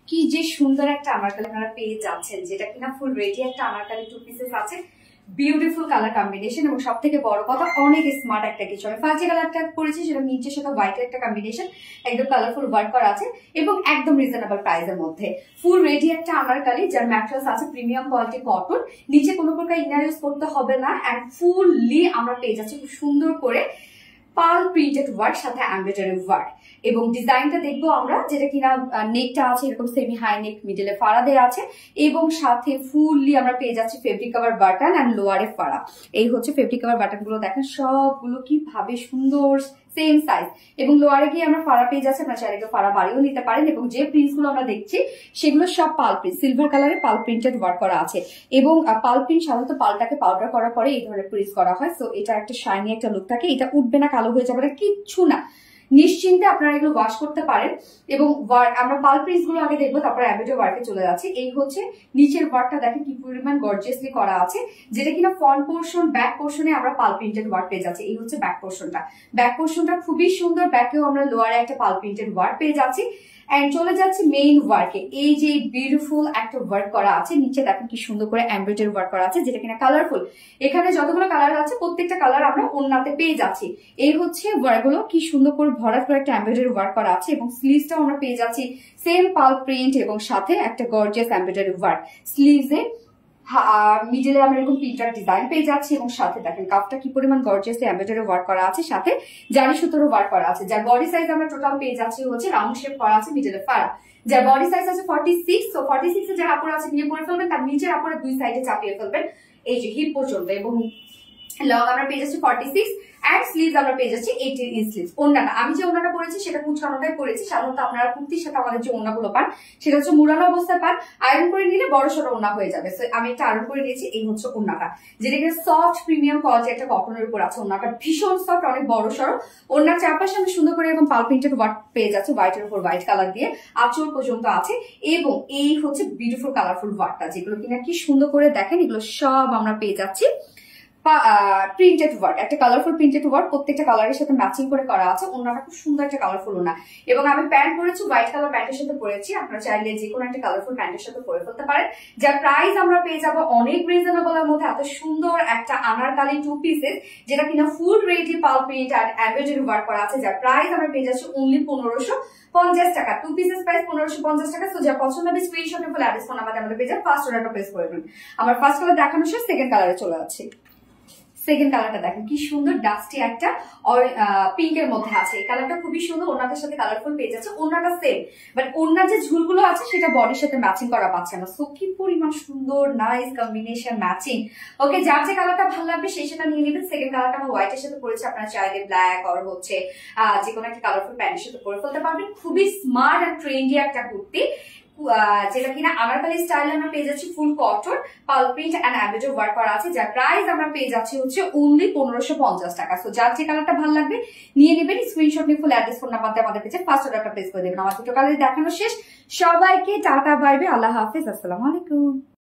কি যে সুন্দর একটা আনারকলি আপনারা পেয়ে যাচ্ছেন, যেটা কিনা ফুল রেডি একটা আনারকলি 2 পিসেস আছে। বিউটিফুল কালার কম্বিনেশন এবং সব থেকে বড় কথা অনেক স্মার্ট একটা কিছু। আমি ফার্স্ট যে কালারটা করেছি সেটা নিচের সাথে হোয়াইটের একটা কম্বিনেশন, একদম কালারফুল ওয়ার্ক করা আছে এবং একদম রিজনেবল প্রাইসের মধ্যে ফুল রেডি একটা আনারকলি, যার ম্যাট্রেস আছে প্রিমিয়াম কোয়ালিটি কটন, নিচে কোনো প্রকার ইনার ইউজ করতে হবে না। এন্ড ফুললি আমরা পেয়ে যাচ্ছি খুব সুন্দর করে পার্ল প্রিন্টেড ওয়ার্ক সাথে এমব্রয়ডারি ওয়ার্ক। এবং ডিজাইনটা দেখবো আমরা, যেটা কিনা নেকটা আছে এরকম সেমি হাই নেক, মিডলে ফাড়া দেওয়া আছে এবং সাথে ফুললি আমরা পেয়ে যাচ্ছি ফেব্রিক কভার বাটন এন্ড লোয়ারে ফাড়া। এই হচ্ছে ফেব্রিক কভার বাটন গুলো, দেখেন সবগুলো কি ভাবে সুন্দর, সেম সাইজ এবং লোয়ারে গিয়ে আমরা ফাড়া পেয়ে যাচ্ছি। আপনারা চাইলে ফাড়া বাড়িও নিতে পারেন এবং যে প্রিন্টস গুলো আমরা দেখছি সেগুলো সব পাল প্রিন্ট, সিলভার কালারে পাল প্রিন্টেড ওয়ার্ক করা আছে এবং পাল প্রিন্ট সাধারণত পালটাকে পাউডার করার পরে এই ধরনের প্রিন্টস করা হয়। সো এটা একটা শাইনি একটা লুক থাকে, এটা উঠবে না, কালো হয়ে যাবে না, কিচ্ছু না, নিশ্চিন্তে আপনারা এগুলো ওয়াশ করতে পারেন। এবং আমরা পাল প্রিন্টস গুলো আগে দেখবো, তারপরে এমব্রয়ডারি ওয়ার্কে চলে যাচ্ছে। এই হচ্ছে নিচের ওয়ার্কটা, দেখেন কি পরিমাণ গর্জিয়াসলি করা আছে, যেটা কিনা ফ্রন্ট পোর্শন ব্যাক পোর্শনে আমরা পাল প্রিন্টেড ওয়ার্ক পেয়ে যাচ্ছি। এই হচ্ছে ব্যাক পোর্শনটা, ব্যাক পোর্শনটা খুবই সুন্দর, ব্যাকেও আমরা লোয়ারে একটা পাল প্রিন্টেড ওয়ার্ক পেয়ে যাচ্ছি। এন্ড চলে যাচ্ছে মেইন ওয়ার্কে। এই যে বিউটিফুল একটা ওয়ার্ক করা আছে, নিচে দেখেন কি সুন্দর করে এমব্রয়ডারি ওয়ার্ক করা আছে, যেটা কিনা কালারফুল। এখানে যতগুলো কালার আছে প্রত্যেকটা কালার আমরা ওড়নাতে পেয়ে যাচ্ছি। এই হচ্ছে ওয়ার্কগুলো কি সুন্দর করে ভরাট করে একটা এমব্রয়ডারি ওয়ার্ক করা আছে এবং স্লিভসটাও আমরা পেয়ে যাচ্ছি সেম পাল প্রিন্ট এবং সাথে একটা গর্জিয়াস এমব্রয়ডারি ওয়ার্ক। স্লিভসে মিডলে আমরা এরকম প্রিন্টার ডিজাইন পেয়ে যাচ্ছি এবং সাথে দেখেন কাপটা কি পরিমাণ গর্জিয়াস এমব্রয়ডারি ওয়ার্ক করা আছে, সাথে জারি সুতোর ওয়ার্ক করা আছে। যার বডি সাইজ আমরা টোটাল পেয়ে যাচ্ছি হচ্ছে রাউন্ড শেপ করা আছে, মিডলে ফাড়া। যার বডি সাইজ আছে 46, তো 46 এর যে কাপড় আছে নিয়ে পরে ফেলবেন, তার নিচের কাপড়ে দুই সাইডে চাপিয়ে ফেলবেন এই যে হিপ পর্যন্ত। এবং লং আমরা পেয়ে যাচ্ছি 46 এন্ড স্লিভস আমরা পেয়ে যাচ্ছি 18 ইঞ্চ স্লিভস। ওড়নাটা আমি যে ওড়নাটা পরেছি সেটা কুচকানোটাই পরেছি। সাধারণত আপনারা কুর্তির সাথে আমাদের যে ওড়নাগুলো পান সেটা হচ্ছে মুড়ানো অবস্থায় পান, আয়রন করে নিলে বড় সড়ো ওড়না হয়ে যাবে। সো আমি একটা আয়রন করে নিয়েছি। এই হচ্ছে ওড়নাটা, যেটা কিনা সফট প্রিমিয়াম কোয়ালিটি একটা কটনের উপর আছে। ওড়নাটা ভীষণ সফট, অনেক বড় সড়ো। ওড়নার চারপাশে আমি সুন্দর করে এরকম পাল প্রিন্টেড ওয়ার্ক পেয়ে যাচ্ছি হোয়াইটের উপর হোয়াইট কালার দিয়ে, আঁচল পর্যন্ত আছে। এবং এই হচ্ছে বিউটিফুল কালারফুল ওয়ার্কটা, যেগুলো কিনা কি সুন্দর করে দেখেন, এগুলো সব আমরা পেয়ে যাচ্ছি প্রিন্টেড ওয়ার্ক, একটা কালারফুল প্রিন্টেড ওয়ার্ক প্রত্যেকটা কালারের সাথে ম্যাচিং করে করা আছে। ওনাটা খুব সুন্দর একটা কালারফুল ওনা এবং আমি প্যান্ট পরেছি হোয়াইট কালার প্যান্টের সাথে পরেছি। আপনারা চাইলে যে কোনো একটা কালারফুল প্যান্টের সাথে পরে ফেলতে পারেন। যার প্রাইস আমরা পেয়ে যাবো অনেক রিজনেবল এর মধ্যে। এত সুন্দর একটা আনারকলি 2 পিসেস, যেটা কিনা ফুল রেডি পাল প্রিন্ট আর এমব্রয়ডারি ওয়ার্ক করা আছে। যার প্রাইস আমরা পেয়ে যাচ্ছি অনলি 1550 টাকা। 2 পিসেস প্রাইস 1550 টাকা। তো যা পছন্দ হবে screenshot full address phone number আমাদের পেয়ে যান, ফার্স্ট অর্ডারটা প্লেস করে দিন। আমার ফার্স্ট কালার দেখানো শেষ, সেকেন্ড কালারে চলে যাচ্ছে। সেকেন্ড কালারটা দেখেন কি সুন্দর ডাস্টি একটা পিঙ্কের মধ্যে আছে। এই কালারটা খুবই সুন্দর, ওনাটার সাথে কালারফুল পেয়ে যাচ্ছে। ওনাটা সেম, বাট ওনার যে ঝুলগুলো আছে সেটা বডির সাথে ম্যাচিং করা পাচ্ছে না। সো কি পরিমাণ সুন্দর নাইস কম্বিনেশন ম্যাচিং। ওকে, যার যে কালারটা ভালো লাগবে সেই সেটা নিয়ে নেবেন। সেকেন্ড কালারটা আমরা হোয়াইটের সাথে পরেছি, আপনারা চাইলে ব্ল্যাক আর হচ্ছে যে কোনো একটা কালারফুল প্যান্টের সাথে পরে ফেলতে পারবেন। খুবই স্মার্ট আর ট্রেন্ডি একটা কুর্তি, যেটা কিনা আনারকলি স্টাইলে আমরা পেয়ে যাচ্ছি ফুল কটন পাল প্রিন্ট এন্ড এমব্রয়ডারি ওয়ার্ক করা আছে। যার প্রাইস আমরা পেয়ে যাচ্ছি হচ্ছে অনলি 1550 টাকা। সো যার যে কালারটা ভালো লাগবে নিয়ে নেবেন, স্ক্রিনশট নিয়ে ফুল অ্যাড্রেস ফোন নাম্বার আমাদের পেজে ফার্স্ট অর্ডারটা প্লেস করে দেবেন। আমার দুটো কালার দেখানো শেষ। সবাইকে টাটা, বাই বাই, আল্লাহ হাফেজ, আসসালামু আলাইকুম।